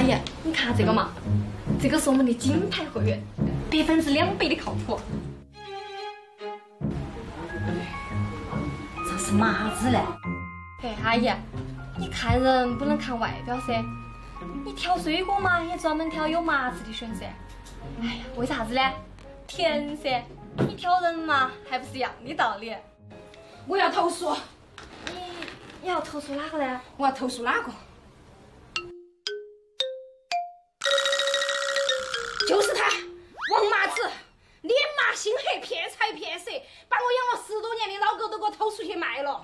姨，你看这个嘛，这个是我们的金牌会员，200%的靠谱。 这是嘛子嘞？ 哎，阿姨，你看人不能看外表噻，你挑水果嘛，也专门挑有麻子的选噻。哎呀，为啥子呢？甜噻，你挑人嘛，还不是一样的道理。 我要投诉。 你要投诉哪个呢？ 我要投诉哪个？就是他，王麻子，脸麻心黑，骗财骗色，把我养了10多年的老狗都给我偷出去卖了。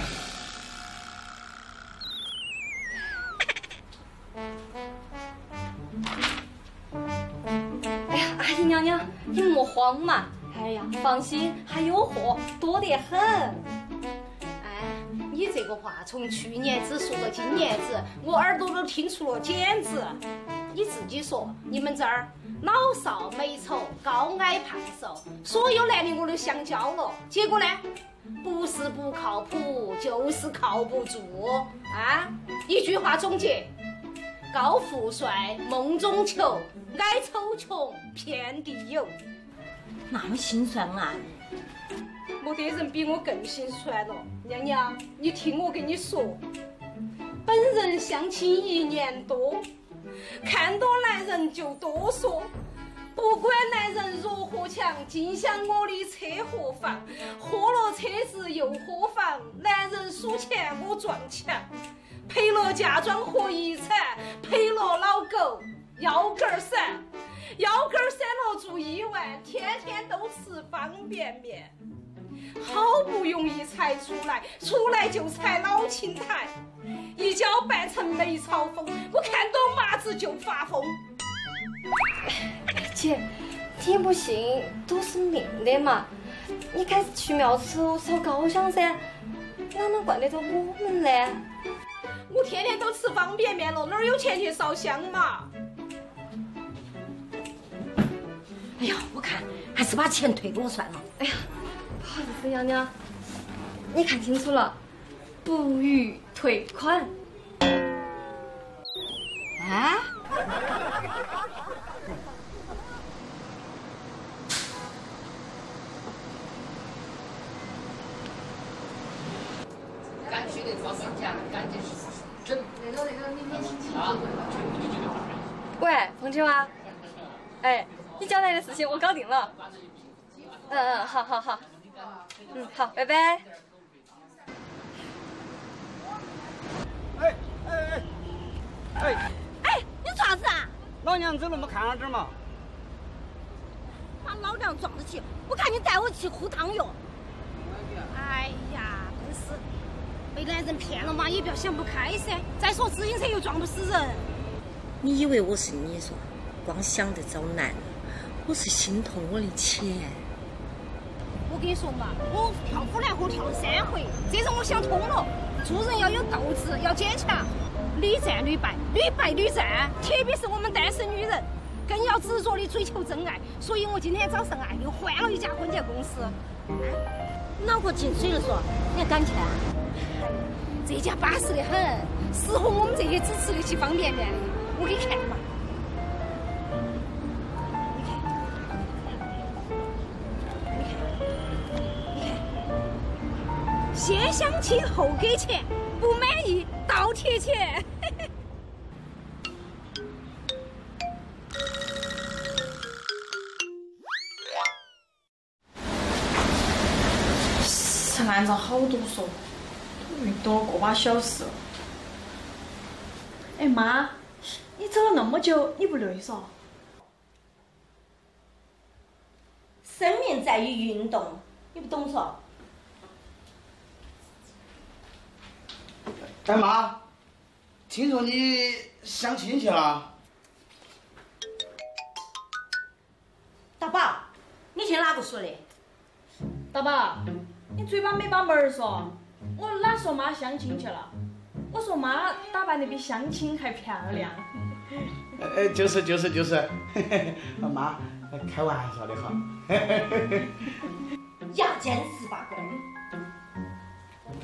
哎呀，阿姨娘娘，你莫慌嘛。哎呀，放心，还有货，多得很。 哎，你这个话从去年子说到今年子，我耳朵都听出了茧子。你自己说，你们这儿老少美丑、高矮胖瘦，所有男的我都相交了，结果呢，不是不靠谱，就是靠不住啊！一句话总结：高富帅梦中求，矮丑穷遍地有。 那么心酸啊！ 没得人比我更心酸了，娘娘，你听我跟你说，本人相亲1年多，看到男人就哆嗦，不管男人如何强，尽享我的车和房，喝了车子又喝房，男人数钱我撞墙，赔了嫁妆和遗产，赔了老狗腰杆闪，腰杆闪了住1万，天天都吃方便面，好不容易才出来就踩老青苔，一脚绊成梅超风，我看到麻子就发疯。 姐，你不信都是命的嘛，你该去庙头烧高香噻，哪能怪得着我们呢？ 我天天都吃方便面了，哪儿有钱去烧香嘛？ 哎呀，我看还是把钱退给我算了。 哎呀，不好意思，娘娘，你看清楚了，不予退款。 啊？ 赶去的抓关键，赶紧整那个明天星期啊。 喂，凤姐啊，哎，你交代的事情我搞定了。好，好，拜拜。 哎，你做啥子啊？ 老娘走了没看下点嘛？ 把老娘撞得起！我看你带我去喝汤药。哎呀，真是被男人骗了嘛，也不要想不开噻。再说自行车又撞不死人。 你以为我是你说，光想着找男人，我是心痛我的钱。 我跟你说嘛，我跳虎兰河跳了3回，这次我想通了，做人要有斗志，要坚强，屡战屡败，屡败屡战，特别是我们单身女人，更要执着地追求真爱。所以我今天早上又换了一家婚介公司。 脑壳进水了说，你还敢去啊？ 这家巴适得很，适合我们这些只吃得起方便面的。我给你看嘛，你看，先相亲后给钱，不满意倒贴钱。 这案子好多说，遇多了个把小时。哎妈，你走了那么久，你不累嗦？ 生命在于运动，你不懂嗦？ 哎妈，听说你相亲去了？ 大宝，你听哪个说的？ 大宝，你嘴巴没把门儿说，我哪说妈相亲去了？我说妈打扮得比相亲还漂亮。 就是，妈，开玩笑的哈。 牙尖18棍。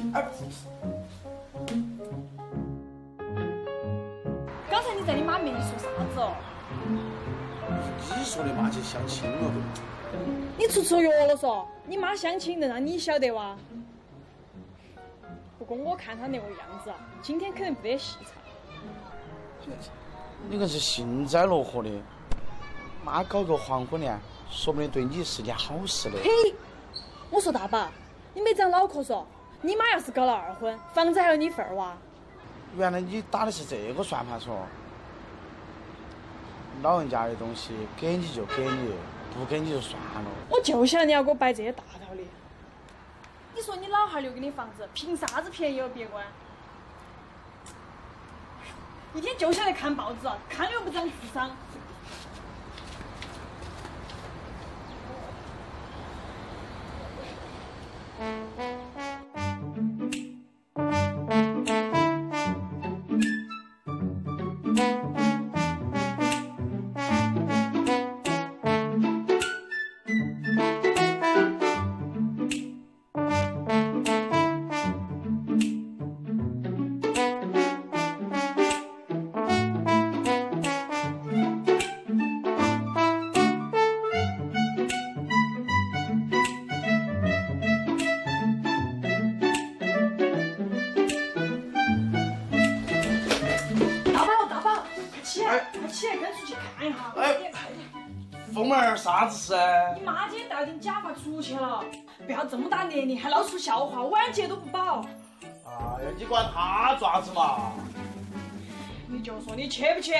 刚才你在你妈面前说你说的嘛去相亲了不？ 你出错药了嗦！你妈相亲能让你晓得哇？不过我看她那个样子啊，今天肯定不得戏唱。 你可是幸灾乐祸的，妈搞个黄昏恋，说不定对你是件好事的。 嘿，我说大宝，你没长脑壳嗦！你妈要是搞了二婚，房子还有你份儿哇？ 原来你打的是这个算盘嗦。老人家的东西给你就给你，不给你就算了。 我就晓得你要给我摆这些大道理。你说你老汉留给你房子，凭啥子便宜了别个啊？一天就晓得看报纸，看了又不长智商。起来，跟出去看一下。快点，快点！ 凤儿，啥子事？ 你妈今天戴顶假发出去了，不要这么大年龄还闹出笑话，晚节都不保。 哎呀，你管他爪子嘛？ 你就说你去不去？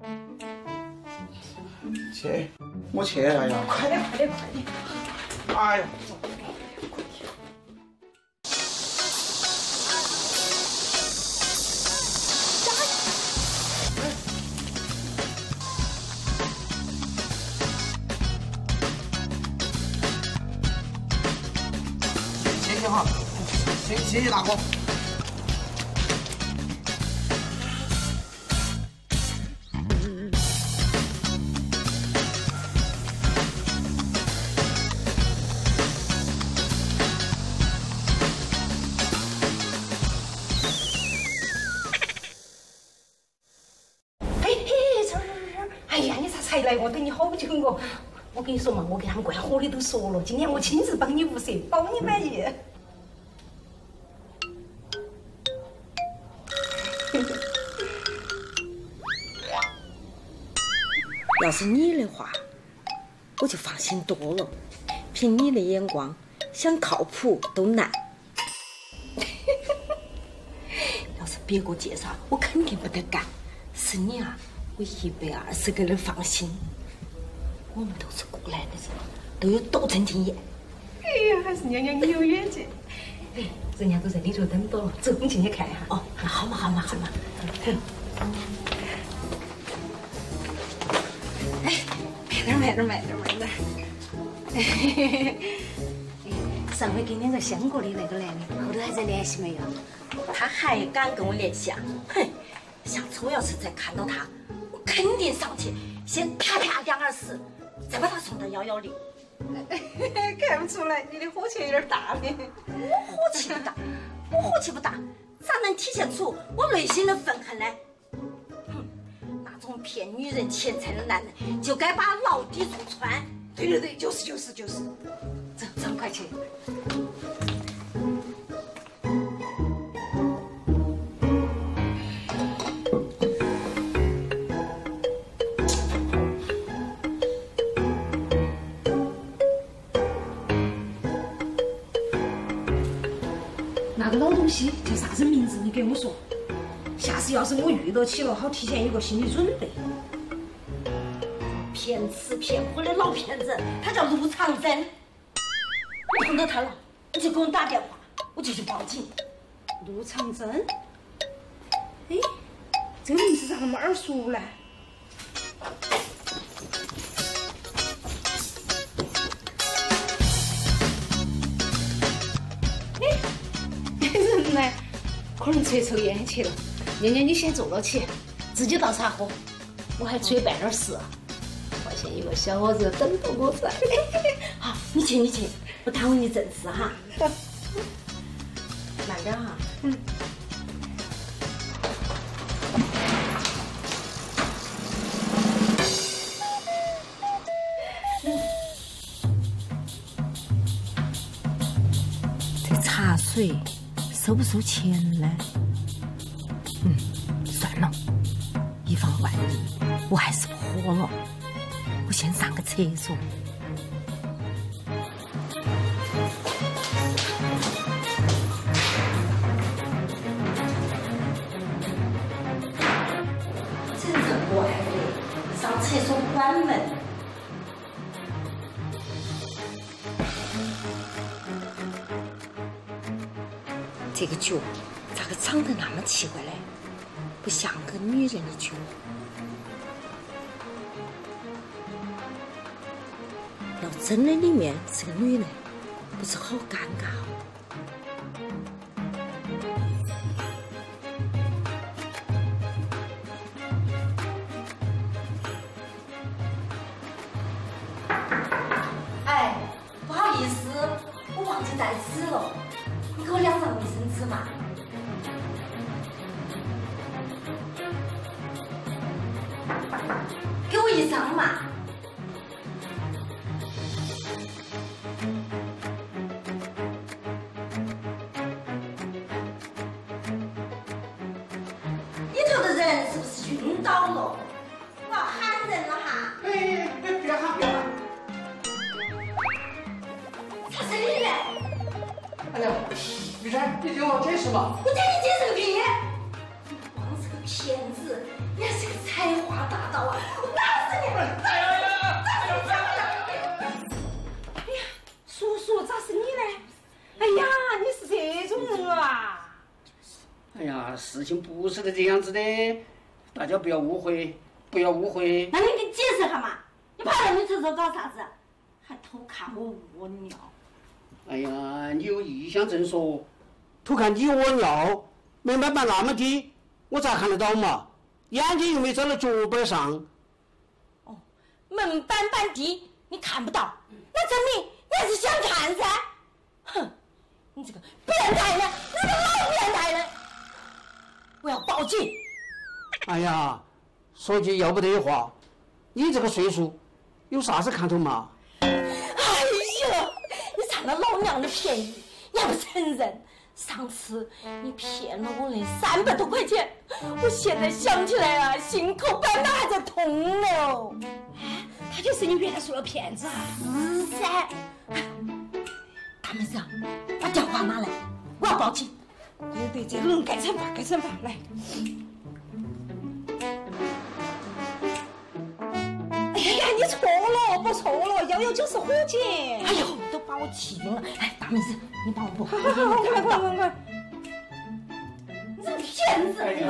去，我去了呀！ 快点，快点，快点！ 哎呀！谢谢大哥。 哎呀，你咋才来？我等你好久了。我跟你说嘛，我给他们关火的都说了，今天我亲自帮你物色，保你满意。 要是你的话，我就放心多了。凭你的眼光，想靠谱都难。要是别个介绍，我肯定不得干。是你啊，我120个人放心。我们都是过来的人，都有斗争经验。 哎呀，还是娘娘你有远见。哎，人家都在里头等着了，走，我们进去看一下。 哦，好嘛，好嘛，好嘛。 慢点。上回给2个相过的那个男的，后头还在联系没有？ 他还敢跟我联系啊？哼！下次我要是再看到他，我肯定上去先啪啪2耳屎，再把他送到110。 看不出来，你的火气有点大呢。 我火气不大，我火气不大，咋能体现出我内心的愤恨呢？哼，那种骗女人钱财的男人，就该把牢底坐穿。 对，就是。走，快去。那个老东西叫啥子名字？你给我说。下次要是我遇到起了，好提前有个心理准备。 骗吃骗喝的老骗子，他叫陆长征。你碰到他了，你就给我打电话，我就去报警。 陆长征？哎，这个名字咋那么耳熟呢？人呢？可能抽烟去了。娘娘，你先坐到起，自己倒茶喝，我还出去办点事。外县有个小伙子等着我噻。 好，你去，不耽误你正事哈。慢点哈。 水收不收钱呢？算了，以防万一，我还是不喝了。我先上个厕所。 真是怪的，上厕所不关门。这个脚咋个长得那么奇怪嘞？不像个女人的脚。要真的里面是个女人，不是好尴尬哦。哎，不好意思，我忘记带纸了，你给我2张卫生纸嘛。给我1张嘛。里头的人是不是晕倒了？我要喊人了哈！ 哎，别喊别喊！ 啥是你嘞？ 哎呀，玉山，你听我解释嘛。 我听你解释个屁！你不光是个骗子，你还是个采花大盗啊！我打死你！ 哎呀，叔叔，咋是你呢？哎呀，你是这种人啊！ 哎呀，事情不是这样子的，大家不要误会，不要误会。 那你给解释下嘛？你跑到女厕所搞啥子？还偷看我屙尿？ 哎呀，你有异乡症说，偷看你屙尿，门板板那么低，我咋看得到嘛？眼睛又没长到脚板上。 哦，门板板低，你看不到，那证明你还是想看噻。哼，你这个变态的，你个老变态的！我要报警！ 哎呀，说句要不得的话，你这个岁数，有啥子看头嘛？ 哎呀，你占了老娘的便宜，你还不承认？上次你骗了我那300多块钱，我现在想起来啊，心口板板还在痛了。 哎，他就是你袁叔的骗子啊！ 是噻。大妹子，把电话拿来，我要报警。 对，这个人该惩罚，该惩罚，来。哎呀，你错了，不错了，119是火警。 哎呦，都把我气晕了！哎，大妹子，你帮我拨。 快！ 你这个骗子！ 哎，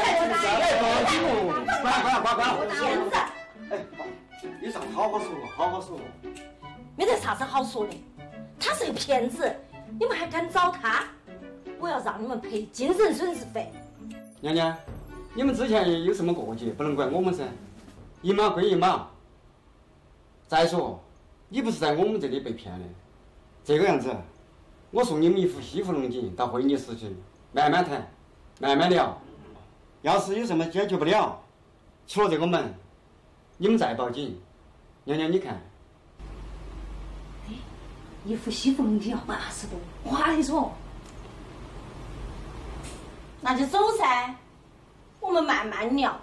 骗子！ 哎，你咋好好说，好好说。 没得啥子好说的，他是个骗子，你们还敢找他？我要让你们赔精神损失费。 娘娘，你们之前有什么过节，不能怪我们噻，一码归一码。再说，你不是在我们这里被骗的，这个样子，我送你们一副西湖龙井到会议室去，慢慢谈，慢慢聊。要是有什么解决不了，出了这个门，你们再报警。娘娘，你看， 一副西湖龙井要80多，花的说。 那就走噻，我们慢慢聊。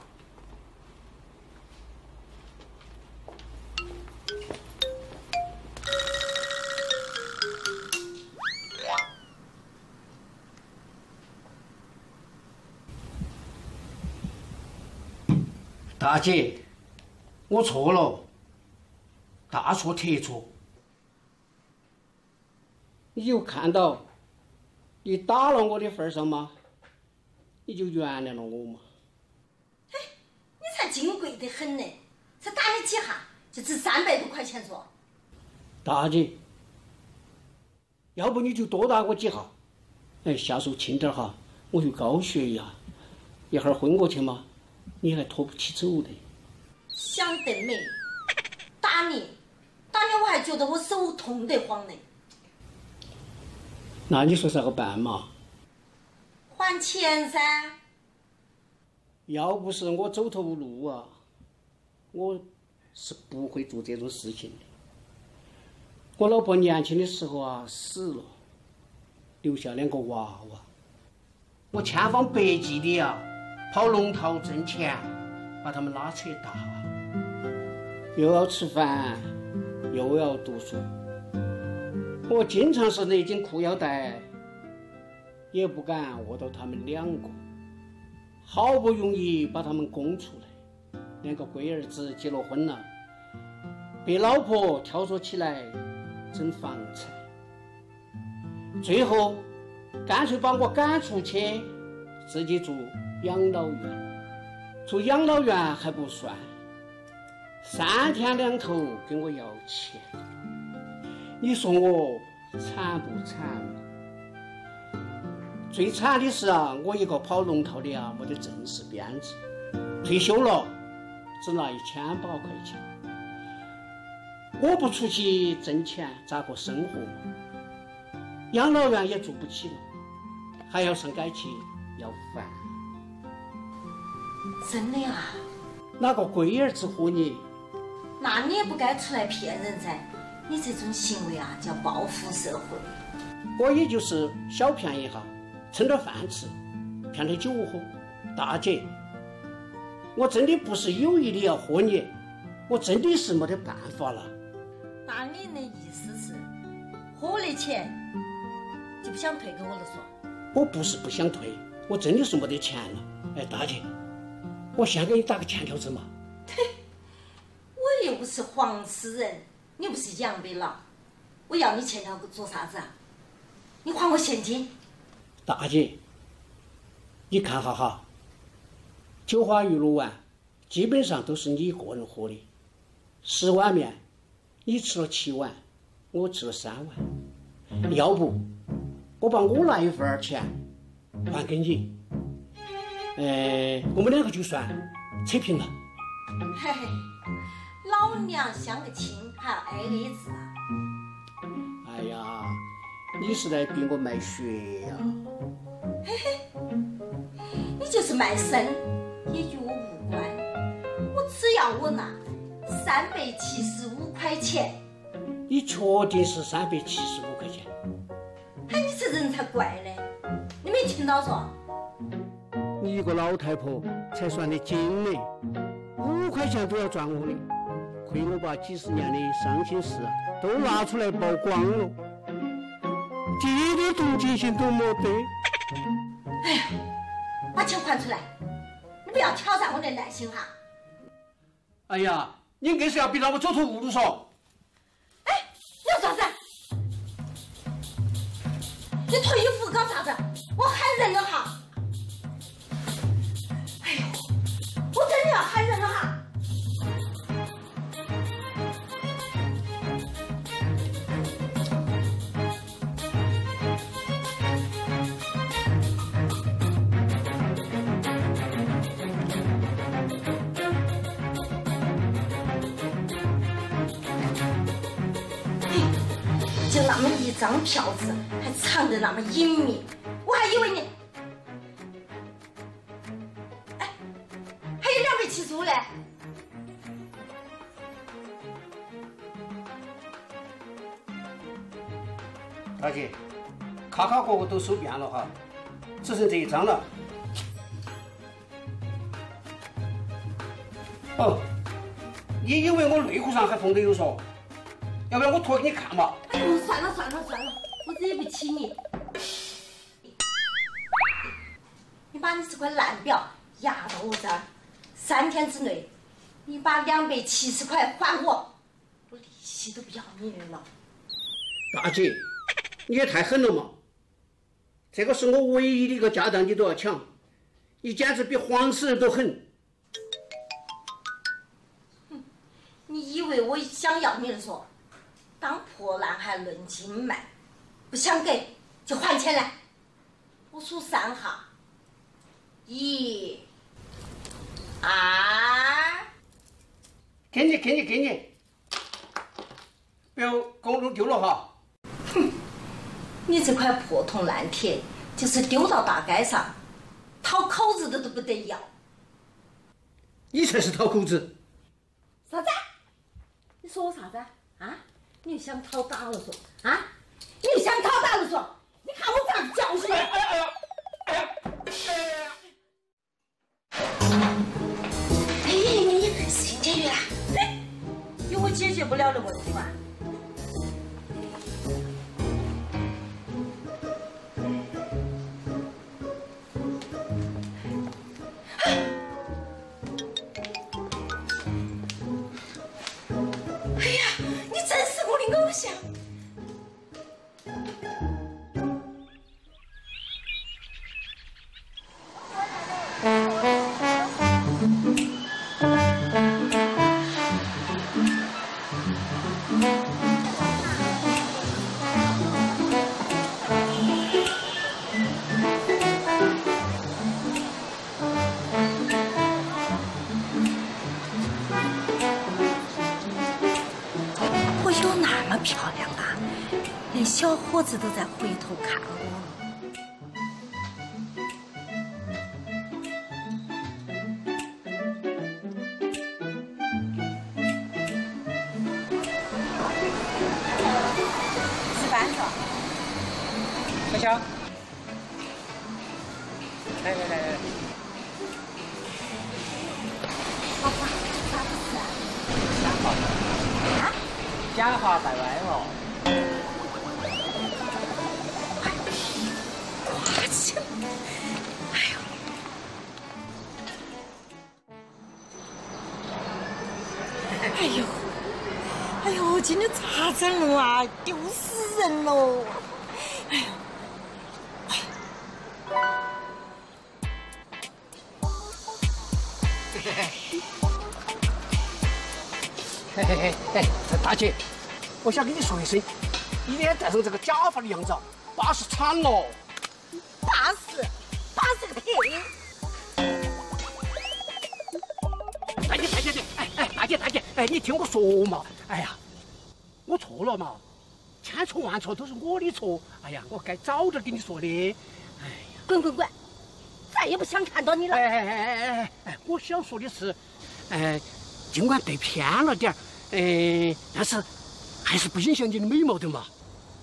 大姐，我错了，大错特错。你有看到你打了我的份上吗？你就原谅了我嘛。 哎，你才金贵得很呢，才打你几下就值300多块钱嗦。 大姐，要不你就多打我几下，哎，下手轻点哈，我有高血压，一会儿昏过去嘛，你还拖不起走的。 想得美，打你我还觉得我手痛得慌呢。 那你说咋个办嘛？ 还钱噻！ 要不是我走投无路啊，我是不会做这种事情的。我老婆年轻的时候啊死了， 留下2个娃娃。我千方百计的呀，跑龙套挣钱，把他们拉扯大，又要吃饭，又要读书。我经常是勒紧裤腰带，也不敢握到他们2个。好不容易把他们供出来，2个龟儿子结了婚了，被老婆挑唆起来争房产，最后干脆把我赶出去，自己住养老院。住养老院还不算，3天2头跟我要钱，你说我惨不惨嘛？最惨的是啊，我一个跑龙套的啊，没得正式编制，退休了只拿1800块钱。我不出去挣钱，咋个生活嘛？养老院也住不起了，还要上街去要饭。 真的啊？ 哪个龟儿子唬你？ 那你也不该出来骗人噻！你这种行为啊，叫报复社会。 我也就是小骗一下，蹭点饭吃，骗点酒喝。大姐，我真的不是有意的要喝你，我真的是没得办法了。 那你的意思是，喝的钱就不想退给我了说？ 我不是不想退，我真的是没得钱了。哎，大姐，我先给你打个欠条子嘛。 我又不是黄丝人，你不是杨北佬，我要你欠条做啥子啊？你还我现金。 大姐，你看哈，九花鱼肉丸基本上都是你一个人喝的，10碗面你吃了7碗，我吃了3碗。要不我把我那一份钱还给你，我们2个就算扯平了。 嘿嘿，老娘相个亲还要挨个字啊！ 哎呀，你是来逼我卖血呀！ 嘿嘿，你就是卖身也与我无关，我只要我拿375块钱。 你确定是375块钱？ 哎，你这人才怪呢！你没听到说？ 你一个老太婆才算得精呢，5块钱都要赚我的，亏我把几10年的伤心事都拿出来曝光了，一点同情心都没得。 哎呀，把钱还出来！你不要挑战我的耐心哈！ 哎呀，你硬是要逼到我走投无路说。 哎，你要啥子？你脱衣服搞啥子？我喊人了哈！哎呦，我真的要喊人了哈！就那么一张票子，还藏得那么隐秘，我还以为你……哎，还有275嘞！ 大姐，卡个个都收遍了哈，只剩这一张了。哦，你以为我内裤上还缝得有说？要不然我脱给你看嘛？ 哎呦，算了，我惹不起你。你把你这块烂表压到我这儿，3天之内，你把270块还我，我利息都不要你了。 大姐，你也太狠了嘛！这个是我唯一的一个家当，你都要抢，你简直比黄丝人都狠。 你以为我想要你的说？当破烂还论斤卖，不想给就还钱来。我数3下，1、2， 给你，不要给我弄丢了哈！ 哼，你这块破铜烂铁，就是丢到大街上，讨口子的都不得要。 你才是讨口子！ 啥子？你说我啥子啊？你又想讨打了说啊？你又想讨打了说？你看我咋教训你！你事情解决了，有我解决不了的问题吗？哎呀，你真是我的偶像！我有那么漂亮啊？连小伙子都在回头看我。吃饭去。 小小，来。 爸爸，啥子事啊？ 假话带歪了。 挂起来！哎呦，今天咋整了啊？丢死人喽！哎呀！ 嘿，大姐，我想跟你说一声，你今天戴上这个假发的样子，巴适惨了。 巴适个屁！ 大姐，你听我说嘛，哎呀，我错了嘛，千错万错都是我的错，哎呀，我该早点跟你说的，哎呀， 滚，再也不想看到你了。 我想说的是，尽管对偏了点儿，但是还是不影响你的美貌的嘛。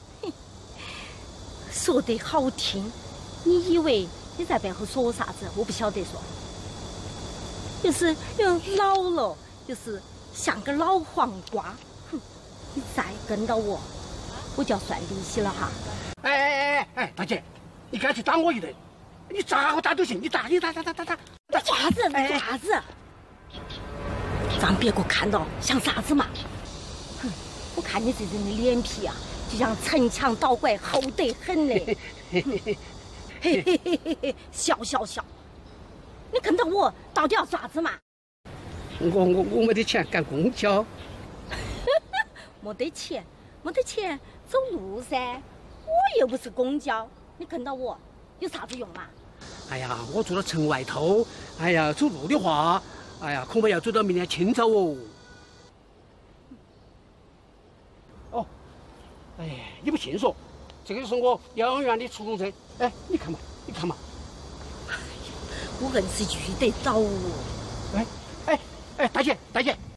说得好听，你以为你在背后说我啥子？我不晓得说，就是老了，就是像个老黄瓜。哼，你再跟到我，我就要算利息了哈。 大姐，你干脆打我一顿，你咋个打都行，你打。 你爪子！让别个看到像啥子嘛？哼，我看你这人的脸皮啊，就像城墙倒拐，厚得很嘞。嘿，笑，你看到我到底要爪子嘛？ 我没得钱赶公交。 没得钱，走路噻。我又不是公交，你看到我有啥子用嘛？ 哎呀，我住到城外头，哎呀，走路的话，哎呀，恐怕要走到明天清早哦。哦，哎，你不信说，这个就是我幼儿园的出租车。哎，你看嘛。 我硬是遇得到哦。 大姐，